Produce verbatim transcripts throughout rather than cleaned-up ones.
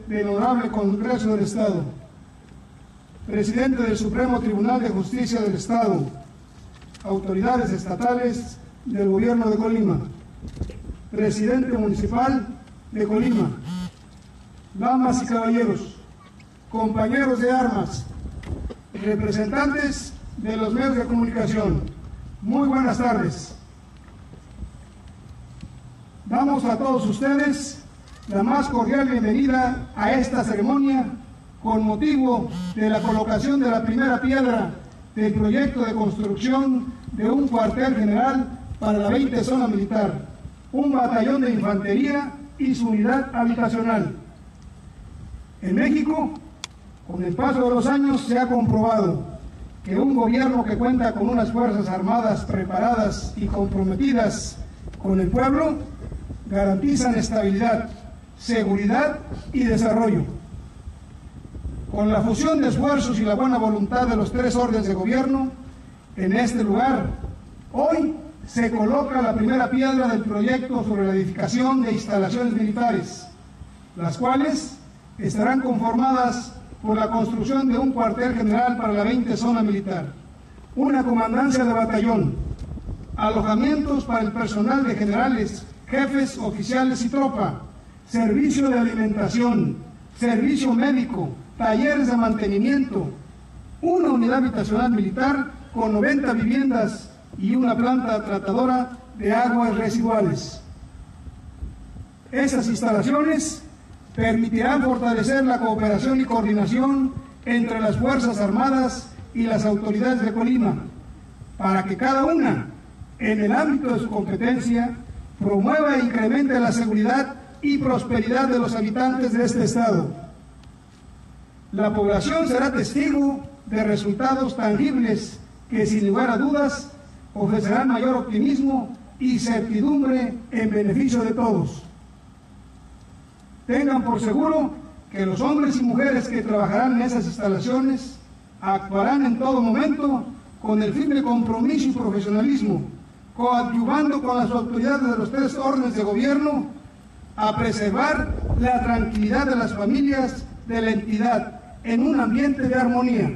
del Honorable Congreso del Estado, Presidente del Supremo Tribunal de Justicia del Estado, autoridades estatales del Gobierno de Colima, Presidente Municipal de Colima, damas y caballeros, compañeros de armas, representantes de los medios de comunicación, muy buenas tardes. Damos a todos ustedes la más cordial bienvenida a esta ceremonia con motivo de la colocación de la primera piedra del proyecto de construcción de un cuartel general para la veinte Zona Militar, un batallón de infantería y su unidad habitacional. En México, con el paso de los años se ha comprobado que un gobierno que cuenta con unas fuerzas armadas preparadas y comprometidas con el pueblo garantizan estabilidad, seguridad y desarrollo. Con la fusión de esfuerzos y la buena voluntad de los tres órdenes de gobierno, en este lugar, hoy se coloca la primera piedra del proyecto sobre la edificación de instalaciones militares, las cuales estarán conformadas por la construcción de un cuartel general para la veinte Zona Militar, una comandancia de batallón, alojamientos para el personal de generales, jefes, oficiales y tropa, servicio de alimentación, servicio médico, talleres de mantenimiento, una unidad habitacional militar con noventa viviendas y una planta tratadora de aguas residuales. Esas instalaciones permitirán fortalecer la cooperación y coordinación entre las Fuerzas Armadas y las autoridades de Colima, para que cada una, en el ámbito de su competencia, promueva e incremente la seguridad y prosperidad de los habitantes de este estado. La población será testigo de resultados tangibles que, sin lugar a dudas, ofrecerán mayor optimismo y certidumbre en beneficio de todos. Tengan por seguro que los hombres y mujeres que trabajarán en esas instalaciones actuarán en todo momento con el firme compromiso y profesionalismo, coadyuvando con las autoridades de los tres órdenes de gobierno a preservar la tranquilidad de las familias de la entidad en un ambiente de armonía.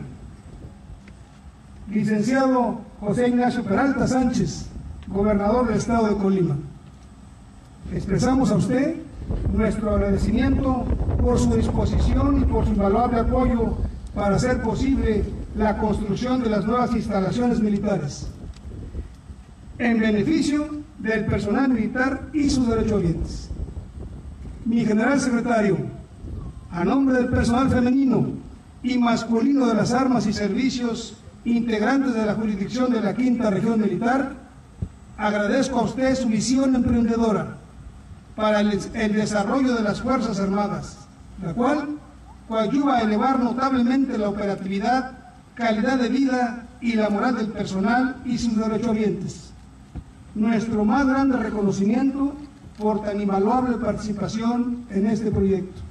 Licenciado José Ignacio Peralta Sánchez, gobernador del estado de Colima, expresamos a usted nuestro agradecimiento por su disposición y por su invaluable apoyo para hacer posible la construcción de las nuevas instalaciones militares, en beneficio del personal militar y sus derechohabientes. Mi general secretario, a nombre del personal femenino y masculino de las armas y servicios integrantes de la jurisdicción de la Quinta Región Militar, agradezco a usted su visión emprendedora para el, el desarrollo de las Fuerzas Armadas, la cual coadyuva a elevar notablemente la operatividad, calidad de vida y la moral del personal y sus derechohabientes. Nuestro más grande reconocimiento por tan invaluable participación en este proyecto.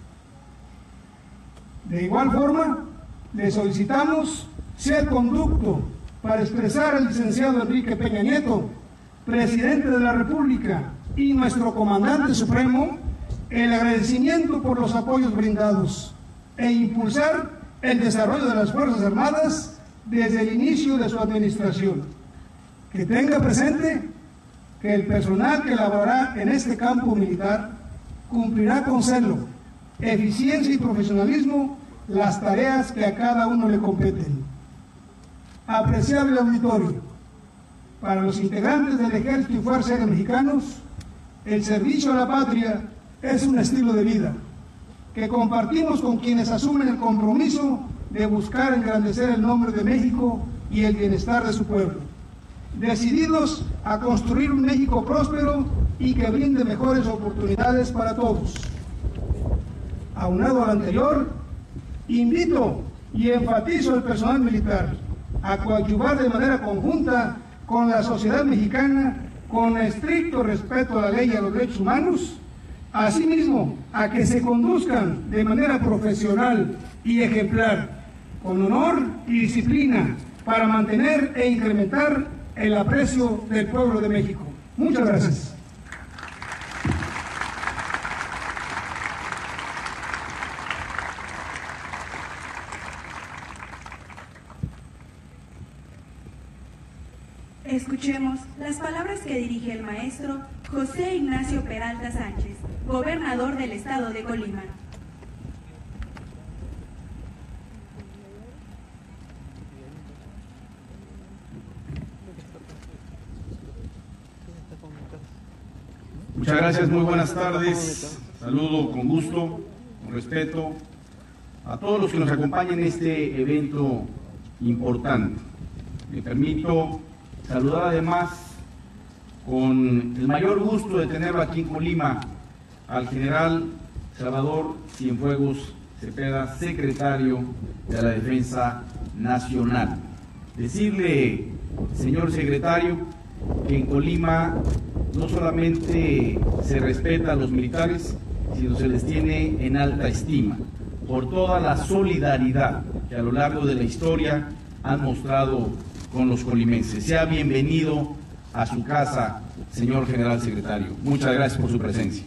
De igual forma, le solicitamos sea el conducto para expresar al licenciado Enrique Peña Nieto, presidente de la República, y nuestro comandante supremo, el agradecimiento por los apoyos brindados e impulsar el desarrollo de las Fuerzas Armadas desde el inicio de su administración. Que tenga presente que el personal que laborará en este campo militar cumplirá con celo, eficiencia y profesionalismo las tareas que a cada uno le competen. Apreciable auditorio, para los integrantes del Ejército y Fuerza Aérea Mexicanos, el servicio a la patria es un estilo de vida que compartimos con quienes asumen el compromiso de buscar engrandecer el nombre de México y el bienestar de su pueblo, decididos a construir un México próspero y que brinde mejores oportunidades para todos. Aunado al anterior, invito y enfatizo al personal militar a coadyuvar de manera conjunta con la sociedad mexicana con estricto respeto a la ley y a los derechos humanos, asimismo a que se conduzcan de manera profesional y ejemplar, con honor y disciplina, para mantener e incrementar el aprecio del pueblo de México. Muchas gracias. Escuchemos las palabras que dirige el maestro José Ignacio Peralta Sánchez, gobernador del estado de Colima. Muchas gracias, muy buenas tardes. Saludo con gusto, con respeto a todos los que nos acompañan en este evento importante. Me permito saludar además con el mayor gusto de tenerlo aquí en Colima al general Salvador Cienfuegos Cepeda, secretario de la Defensa Nacional. Decirle, señor secretario, que en Colima no solamente se respeta a los militares, sino se les tiene en alta estima por toda la solidaridad que a lo largo de la historia han mostrado con los colimenses. Sea bienvenido a su casa, señor general secretario. Muchas gracias por su presencia.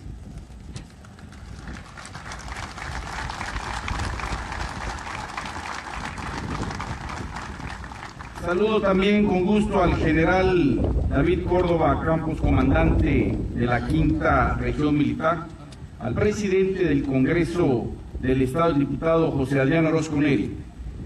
Saludo también con gusto al general David Córdoba Campos, comandante de la Quinta Región Militar, al presidente del Congreso del Estado, el diputado José Adrián Orozco Neri,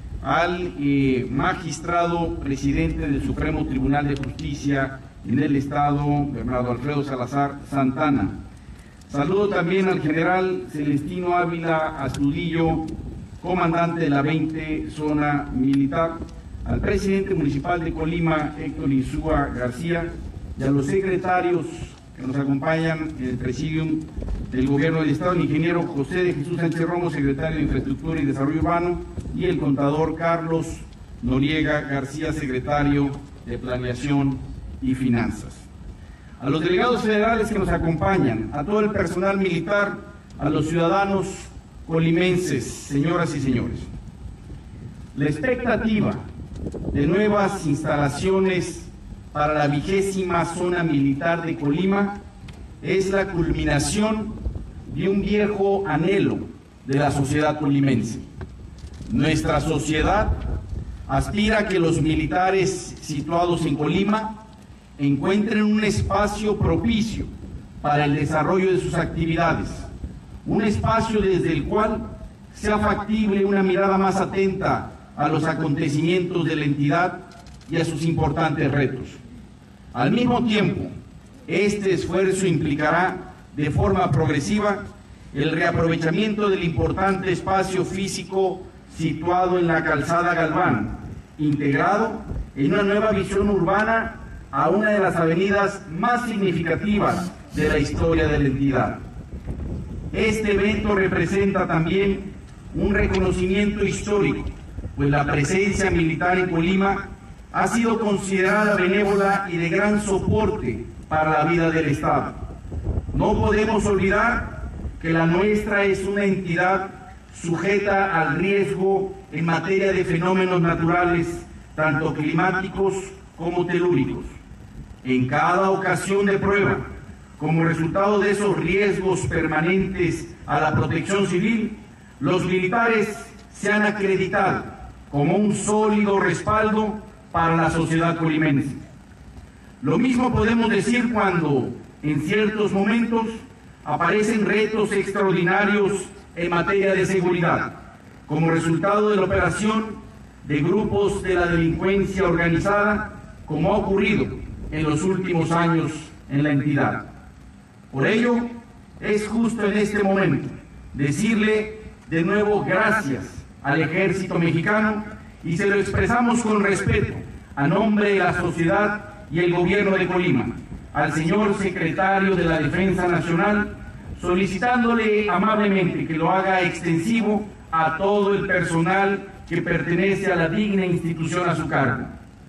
al eh, magistrado presidente del Supremo Tribunal de Justicia en el Estado, Bernardo Alfredo Salazar Santana. Saludo también al general Celestino Ávila Astudillo, comandante de la veinte Zona Militar, al presidente municipal de Colima, Héctor Insúa García, y a los secretarios que nos acompañan en el presidium del Gobierno del Estado, el ingeniero José de Jesús Sánchez Romo, secretario de Infraestructura y Desarrollo Urbano, y el contador Carlos Noriega García, secretario de Planeación y Finanzas. A los delegados federales que nos acompañan, a todo el personal militar, a los ciudadanos colimenses, señoras y señores. La expectativa de nuevas instalaciones para la vigésima zona militar de Colima es la culminación de un viejo anhelo de la sociedad colimense. Nuestra sociedad aspira a que los militares situados en Colima encuentren un espacio propicio para el desarrollo de sus actividades, un espacio desde el cual sea factible una mirada más atenta a los acontecimientos de la entidad y a sus importantes retos. Al mismo tiempo, este esfuerzo implicará de forma progresiva el reaprovechamiento del importante espacio físico situado en la calzada Galván, integrado en una nueva visión urbana a una de las avenidas más significativas de la historia de la entidad. Este evento representa también un reconocimiento histórico, pues la presencia militar en Colima ha sido considerada benévola y de gran soporte para la vida del Estado. No podemos olvidar que la nuestra es una entidad sujeta al riesgo en materia de fenómenos naturales, tanto climáticos como telúricos. En cada ocasión de prueba, como resultado de esos riesgos permanentes a la protección civil, los militares se han acreditado como un sólido respaldo para la sociedad colimense. Lo mismo podemos decir cuando, en ciertos momentos, aparecen retos extraordinarios en materia de seguridad, como resultado de la operación de grupos de la delincuencia organizada, como ha ocurrido en los últimos años en la entidad. Por ello, es justo en este momento decirle de nuevo gracias al Ejército Mexicano, y se lo expresamos con respeto a nombre de la sociedad y el Gobierno de Colima, al señor secretario de la Defensa Nacional, solicitándole amablemente que lo haga extensivo a todo el personal que pertenece a la digna institución a su cargo.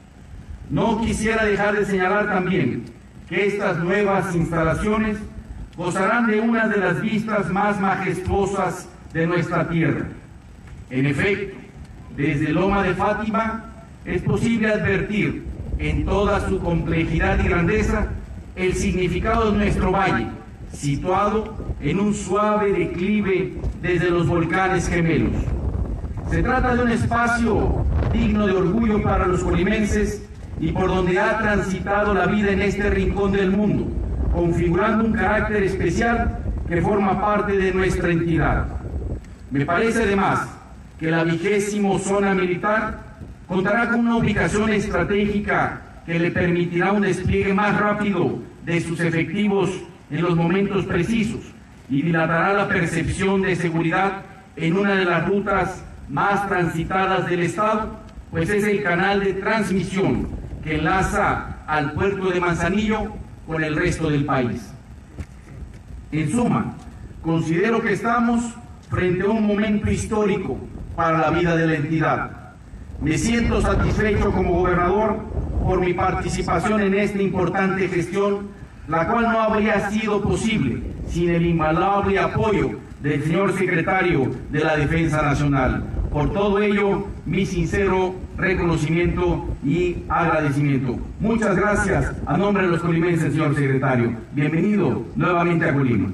No quisiera dejar de señalar también que estas nuevas instalaciones gozarán de una de las vistas más majestuosas de nuestra tierra. En efecto, desde Loma de Fátima es posible advertir en toda su complejidad y grandeza el significado de nuestro valle, situado en un suave declive desde los volcanes gemelos. Se trata de un espacio digno de orgullo para los colimenses y por donde ha transitado la vida en este rincón del mundo, configurando un carácter especial que forma parte de nuestra entidad. Me parece además que la vigésimo zona militar contará con una ubicación estratégica que le permitirá un despliegue más rápido de sus efectivos en los momentos precisos y dilatará la percepción de seguridad en una de las rutas más transitadas del Estado, pues es el canal de transmisión que enlaza al puerto de Manzanillo con el resto del país. En suma, considero que estamos frente a un momento histórico para la vida de la entidad. Me siento satisfecho como gobernador por mi participación en esta importante gestión, la cual no habría sido posible sin el invaluable apoyo del señor secretario de la Defensa Nacional. Por todo ello, mi sincero reconocimiento y agradecimiento. Muchas gracias a nombre de los colimenses, señor secretario. Bienvenido nuevamente a Colima.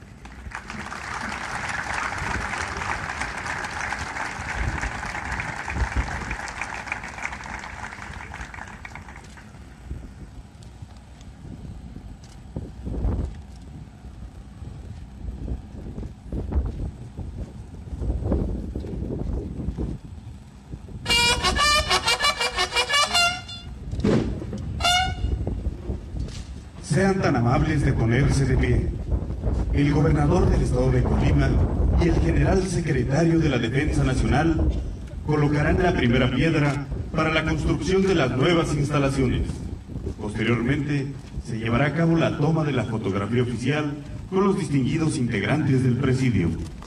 Sean tan amables de ponerse de pie. El gobernador del estado de Colima y el general secretario de la Defensa Nacional colocarán la primera piedra para la construcción de las nuevas instalaciones. Posteriormente, se llevará a cabo la toma de la fotografía oficial con los distinguidos integrantes del presidio.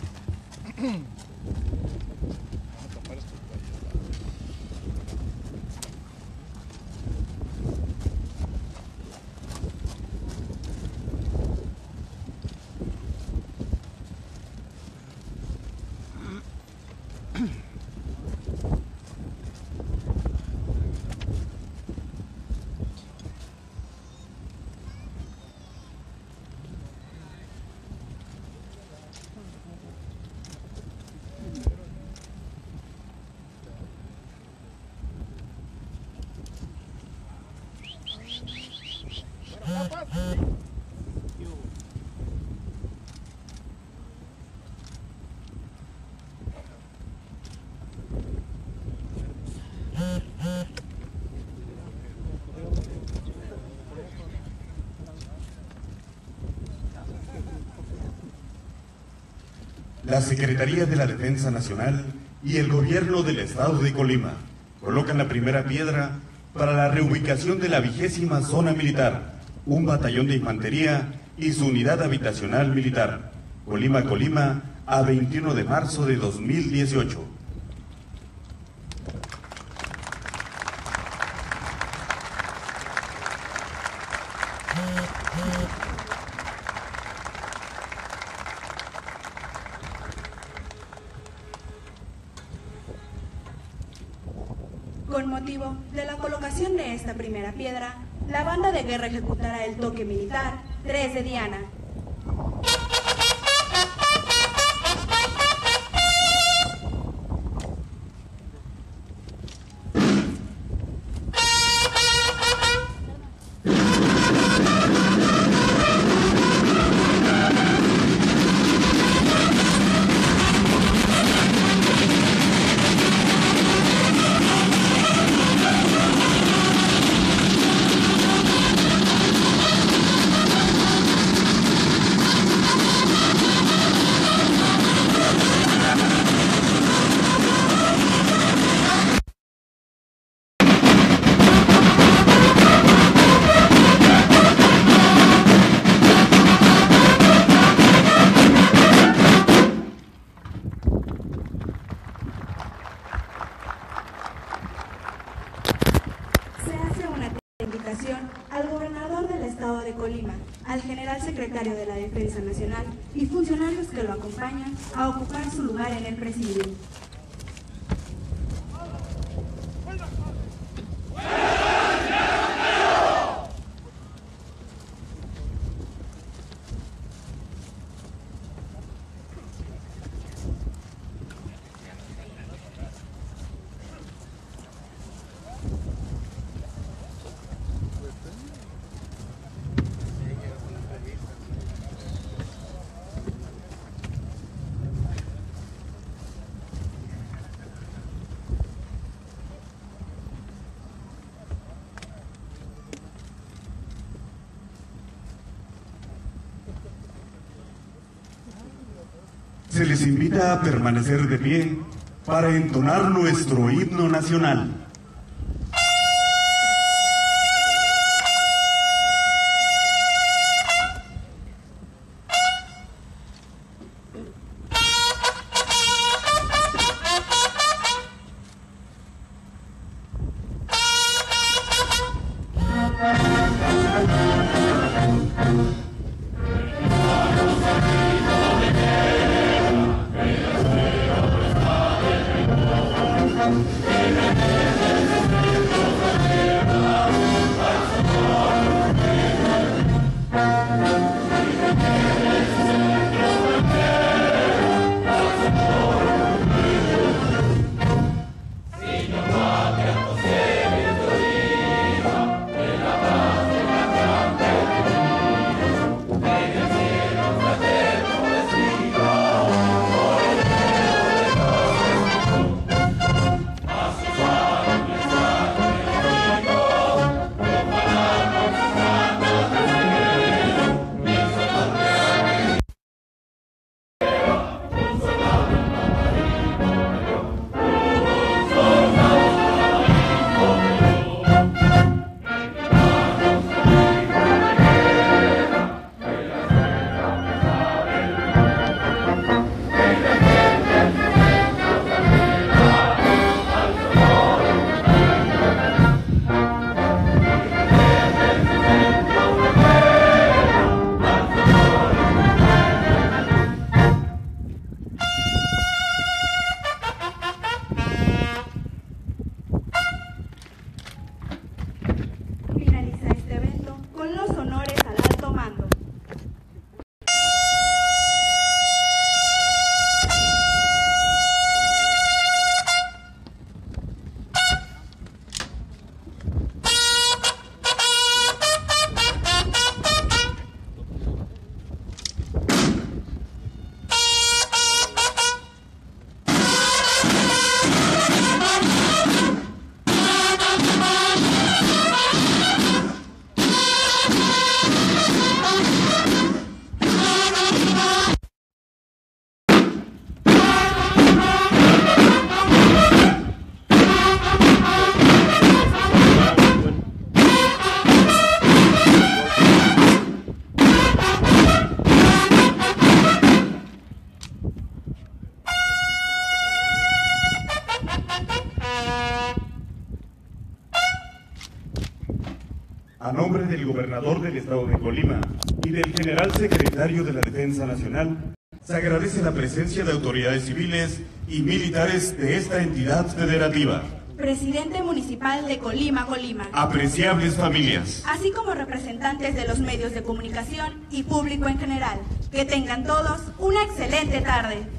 La Secretaría de la Defensa Nacional y el Gobierno del Estado de Colima colocan la primera piedra para la reubicación de la vigésima zona militar, un batallón de infantería y su unidad habitacional militar. Colima, Colima, a veintiuno de marzo de dos mil dieciocho. Con motivo de la colocación de esta primera piedra, la banda de guerra ejecutará el toque militar tres de Diana. Al gobernador del estado de Colima, al general secretario de la Defensa Nacional y funcionarios que lo acompañan a ocupar su lugar en el presidio. se les invita a permanecer de pie para entonar nuestro himno nacional. A nombre del gobernador del estado de Colima y del general secretario de la Defensa Nacional, se agradece la presencia de autoridades civiles y militares de esta entidad federativa. Presidente municipal de Colima, Colima. Apreciables familias. Así como representantes de los medios de comunicación y público en general. Que tengan todos una excelente tarde.